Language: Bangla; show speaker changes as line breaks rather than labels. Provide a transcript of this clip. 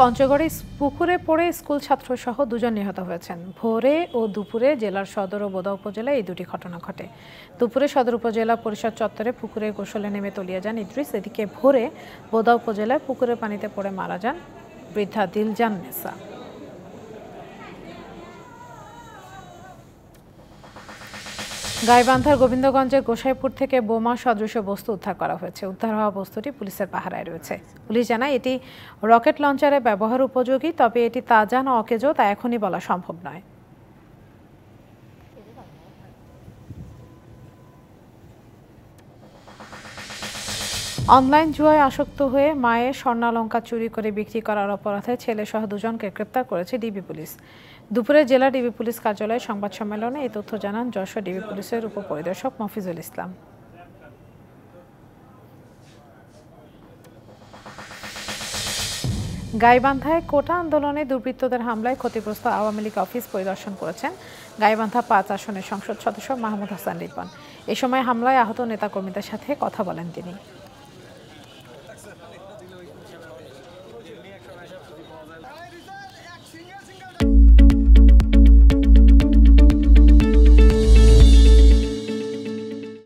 পঞ্চগড়ে পুকুরে পড়ে স্কুল ছাত্রসহ দুজন নিহত হয়েছেন। ভোরে ও দুপুরে জেলার সদর ও বোদা উপজেলায় এই দুটি ঘটনা ঘটে। দুপুরে সদর উপজেলা পরিষদ চত্বরে পুকুরে গোসলে নেমে তলিয়ে যান ইদ্রিস। এদিকে ভোরে বোদা উপজেলায় পুকুরের পানিতে পড়ে মারা যান বৃদ্ধা দিলজান নেসা। গাইবান্ধার গোবিন্দগঞ্জের গোসাইপুর থেকে বোমা সদৃশ বস্তু উদ্ধার করা হয়েছে। উদ্ধার হওয়া বস্তুটি পুলিশের পাহারায় রয়েছে। পুলিশ জানায় এটি রকেট লঞ্চারে ব্যবহার উপযোগী, তবে এটি তাজা না অকেজো তা এখনই বলা সম্ভব নয়। অনলাইন জুয়ায় আসক্ত হয়ে মায়ের স্বর্ণালংকার চুরি করে বিক্রি করার অপরাধে ছেলেসহ দুজনকে গ্রেপ্তার করেছে ডিবি পুলিশ। দুপুরে জেলা ডিবি পুলিশ কার্যালয়ে সংবাদ সম্মেলনে এই তথ্য জানান যশোর ডিবি পুলিশের উপপরিদর্শক মফিজুল ইসলাম। গাইবান্ধায় কোটা আন্দোলনে দুর্বৃত্তদের হামলায় ক্ষতিগ্রস্ত আওয়ামী লীগ অফিস পরিদর্শন করেছেন গাইবান্ধা ৫ আসনের সংসদ সদস্য মাহমুদ হাসান রিপন। এ সময় হামলায় আহত নেতাকর্মীদের সাথে কথা বলেন তিনি।